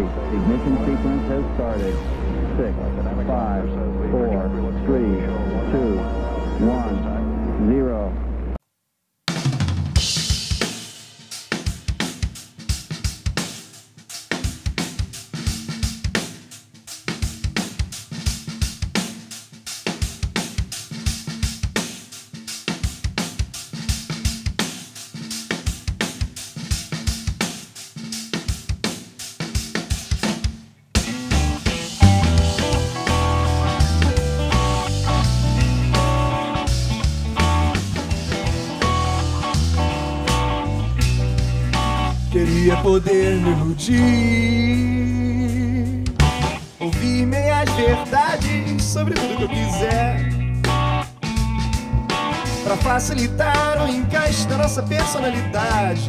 Ignition sequence has started. 6, 5, 4, 3, 2, 1, 0. Queria poder me iludir, ouvir meias verdades sobre tudo que eu quiser, pra facilitar o encaixe da nossa personalidade.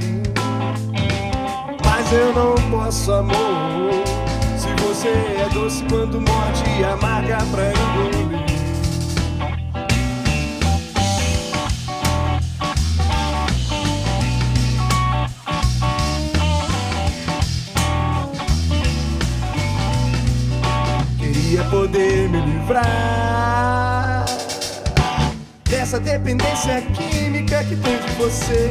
Mas eu não posso, amor, se você é doce quando morde e amarga pra engolir. Queria poder me livrar dessa dependência química que tem de você.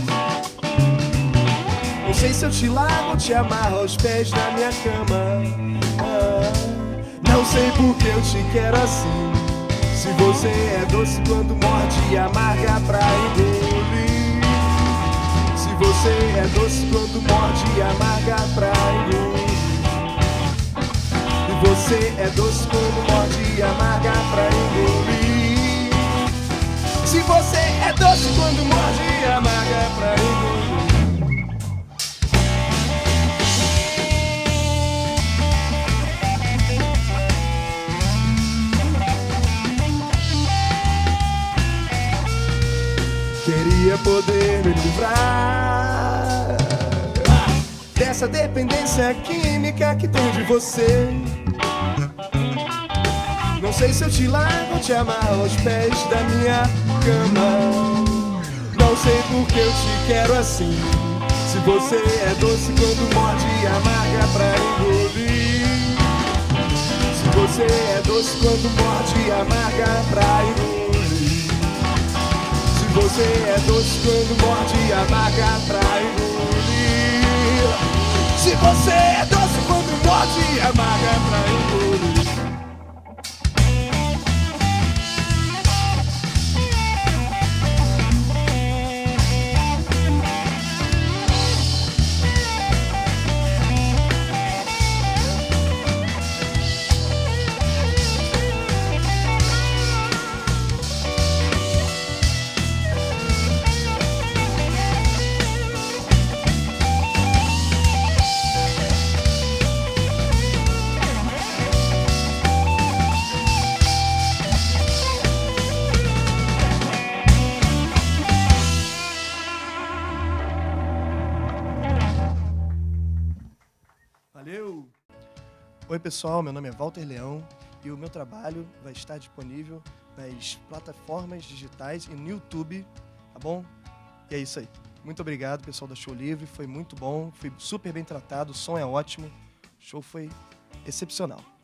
Não sei se eu te largo ou te amarro aos pés da minha cama. Não sei porque eu te quero assim, se você é doce quando morde e amarga pra engolir. Se você é doce quando morde e amarga pra engolir. Você é doce quando morde e amarga pra engolir. Se você é doce quando morde e amarga pra engolir. Queria poder me livrar dessa dependência química que tem de você. Não sei se eu te largo ou te amarro aos pés da minha cama. Não sei porque eu te quero assim, se você é doce quando morde e amarga pra engolir. Se você é doce quando morde e amarga pra engolir. Se você é doce quando morde e amarga pra engolir. Se você é doce quando morde e amarga pra engolir. Valeu! Oi pessoal, meu nome é Walter Leão e o meu trabalho vai estar disponível nas plataformas digitais e no YouTube, tá bom? E é isso aí. Muito obrigado pessoal da Show Livre, foi muito bom, fui super bem tratado, o som é ótimo, o show foi excepcional.